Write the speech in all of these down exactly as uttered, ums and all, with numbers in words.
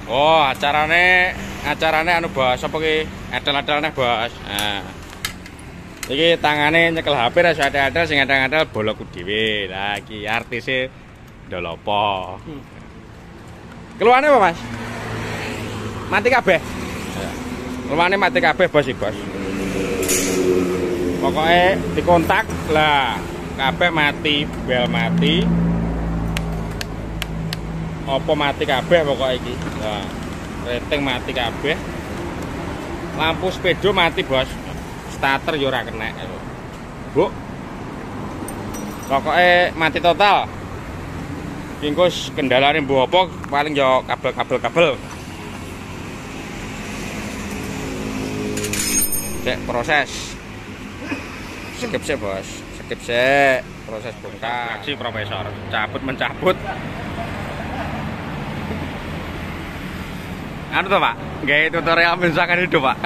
Oh, acarane acarane anu bos, apa ki? Edel-edelne bos. Nah. Iki tangane nyekel H P ra iso edel-edel sing edel-edel bolokku dhewe. Lah iki artise ndolopo. Hmm. Keluane apa, Mas? Mati kabeh. Keluane mati kabeh bos iki, bos. Pokoknya dikontak lah kabeh mati, bel mati. Apa mati kabeh pokoknya iki. Nah, rating mati kabeh. Lampu sepedo mati, bos. Starter yo ora kena. Bu. Pokoknya mati total. Kingkus kendalane mbok apa paling yo kabel-kabel-kabel. Cek proses. Skip sih bos, skip sih proses bongkar. Si profesor cabut mencabut. Anu tuh pak, gaya tutorial mensakan hidup pak.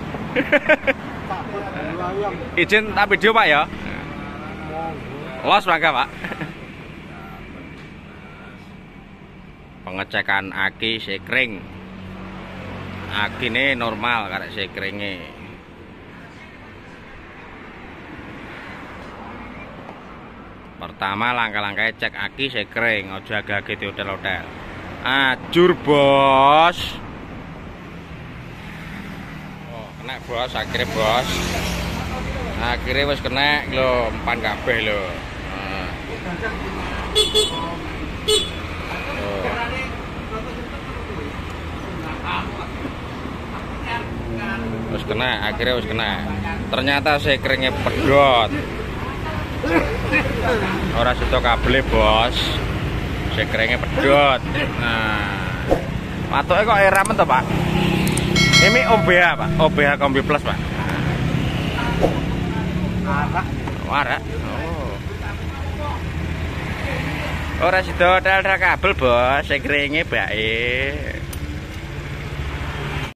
Izin tak video pak ya. Los bangga pak. Pengecekan aki sekring. Aki ini normal karena sekringnya. Pertama langkah-langkahnya cek aki sekring, ojo agak-agak di hotel-hotel. Ajur bos. Oh, kena bos, akhirnya bos. Akhirnya wis kena lho, empan kabeh lho. Nah. Oh. Wis kena, akhirnya wis kena. Ternyata sekringnya pedot. Ora seto kabel bos, sekringnya pedot. Nah, patoke kok ramen to pak? Ini O B H pak, O B H Kombi Plus pak. Warak, warak. Oh, ora seto dal kabel bos, sekringnya baik.